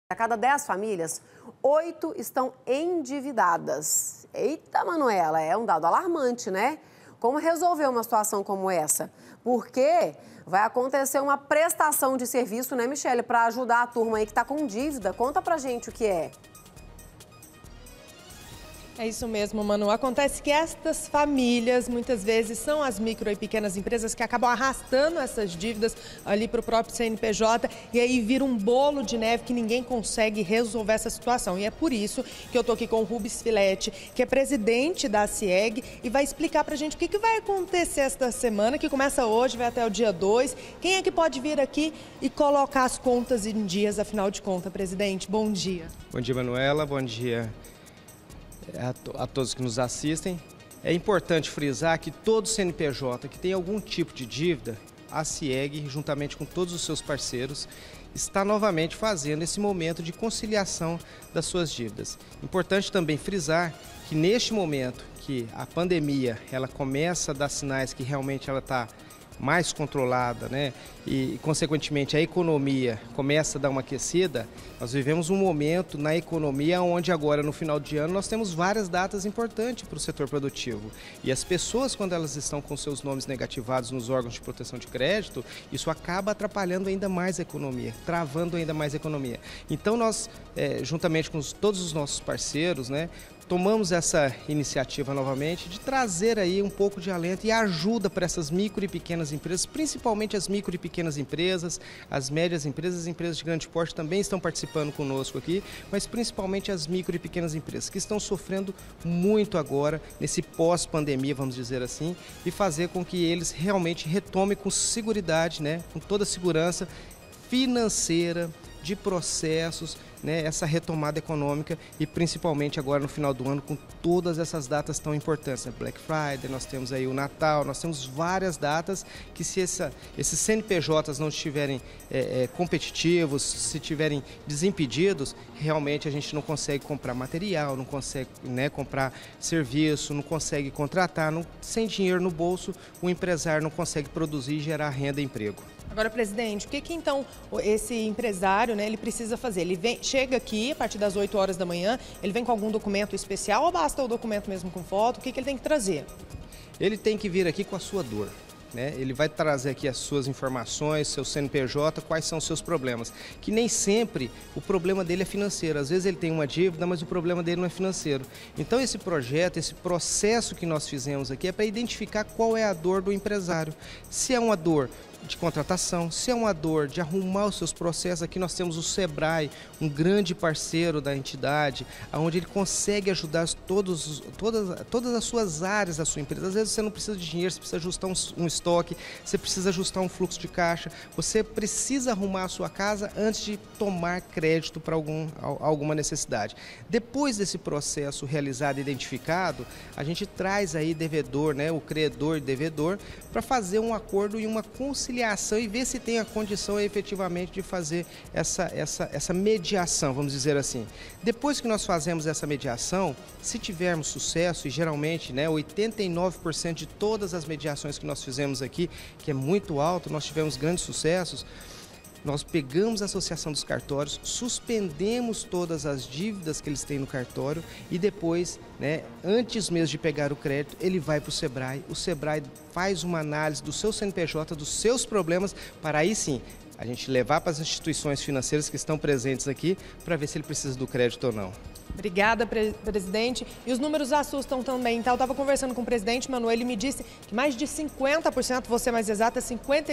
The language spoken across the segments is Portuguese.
A cada 10 famílias, 8 estão endividadas. Eita, Manuela, é um dado alarmante, né? Como resolver uma situação como essa? Porque vai acontecer uma prestação de serviço, né, Michele, para ajudar a turma aí que está com dívida. Conta pra gente o que é. É isso mesmo, Manu. Acontece que estas famílias, muitas vezes, são as micro e pequenas empresas que acabam arrastando essas dívidas ali para o próprio CNPJ e aí vira um bolo de neve que ninguém consegue resolver essa situação. E é por isso que eu estou aqui com o Rubens Filetti, que é presidente da CIEG, e vai explicar para a gente o que vai acontecer esta semana, que começa hoje, vai até o dia 2. Quem é que pode vir aqui e colocar as contas em dias, afinal de contas, presidente? Bom dia. Bom dia, Manuela. Bom dia a todos que nos assistem. É importante frisar que todo CNPJ que tem algum tipo de dívida, a CIEG, juntamente com todos os seus parceiros, está novamente fazendo esse momento de conciliação das suas dívidas. Importante também frisar que neste momento que a pandemia ela começa a dar sinais que realmente ela está mais controlada, né? E consequentemente a economia começa a dar uma aquecida, nós vivemos um momento na economia onde agora no final de ano nós temos várias datas importantes para o setor produtivo. E as pessoas, quando elas estão com seus nomes negativados nos órgãos de proteção de crédito, isso acaba atrapalhando ainda mais a economia, travando ainda mais a economia. Então nós, juntamente com todos os nossos parceiros, né, tomamos essa iniciativa novamente de trazer aí um pouco de alento e ajuda para essas micro e pequenas empresas, principalmente as micro e pequenas empresas, as médias empresas, as empresas de grande porte também estão participando conosco aqui, mas principalmente as micro e pequenas empresas que estão sofrendo muito agora nesse pós-pandemia, vamos dizer assim, e fazer com que eles realmente retomem com seguridade, né, com toda a segurança financeira, de processos, né, essa retomada econômica e principalmente agora no final do ano com todas essas datas tão importantes, né? Black Friday, nós temos aí o Natal, nós temos várias datas que se esses CNPJs não estiverem competitivos, se estiverem desimpedidos, realmente a gente não consegue comprar material, não consegue, né, comprar serviço, não consegue contratar, sem dinheiro no bolso, o empresário não consegue produzir e gerar renda e emprego. Agora, presidente, o que então esse empresário, né, ele precisa fazer? Ele chega aqui a partir das 8 horas da manhã, ele vem com algum documento especial ou basta o documento mesmo com foto? O que ele tem que trazer? Ele tem que vir aqui com a sua dor, né? Ele vai trazer aqui as suas informações, seu CNPJ, quais são os seus problemas. Que nem sempre o problema dele é financeiro. Às vezes ele tem uma dívida, mas o problema dele não é financeiro. Então esse projeto, esse processo que nós fizemos aqui é para identificar qual é a dor do empresário. Se é uma dor de contratação, se é uma dor de arrumar os seus processos, aqui nós temos o Sebrae, um grande parceiro da entidade, onde ele consegue ajudar todas as suas áreas da sua empresa. Às vezes você não precisa de dinheiro, você precisa ajustar um estoque, você precisa ajustar um fluxo de caixa, você precisa arrumar a sua casa antes de tomar crédito para alguma necessidade. Depois desse processo realizado e identificado, a gente traz aí devedor, né, o credor e devedor, para fazer um acordo e uma conciliação e ver se tem a condição efetivamente de fazer essa mediação, vamos dizer assim. Depois que nós fazemos essa mediação, se tivermos sucesso, e geralmente, né, 89% de todas as mediações que nós fizemos aqui, que é muito alto, nós tivemos grandes sucessos, nós pegamos a associação dos cartórios, suspendemos todas as dívidas que eles têm no cartório e depois, né, antes mesmo de pegar o crédito, ele vai para o Sebrae faz uma análise do seu CNPJ, dos seus problemas, para aí sim a gente levar para as instituições financeiras que estão presentes aqui para ver se ele precisa do crédito ou não. Obrigada, presidente. E os números assustam também, tá? Eu estava conversando com o presidente Manuel, ele me disse que mais de 50%, vou ser mais exata,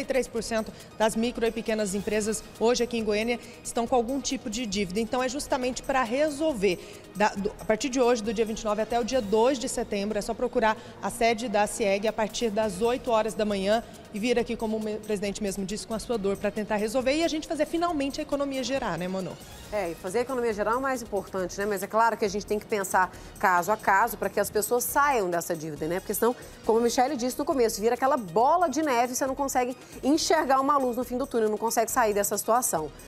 53% das micro e pequenas empresas hoje aqui em Goiânia estão com algum tipo de dívida. Então é justamente para resolver. A partir de hoje, do dia 29 até o dia 2 de setembro, é só procurar a sede da CIEG a partir das 8 horas da manhã e vir aqui, como o presidente mesmo disse, com a sua dor para tentar resolver e a gente fazer finalmente a economia gerar, né, Manu? E fazer a economia geral é o mais importante, né? Mas é claro que a gente tem que pensar caso a caso para que as pessoas saiam dessa dívida, né? Porque senão, como a Michele disse no começo, vira aquela bola de neve e você não consegue enxergar uma luz no fim do túnel, não consegue sair dessa situação.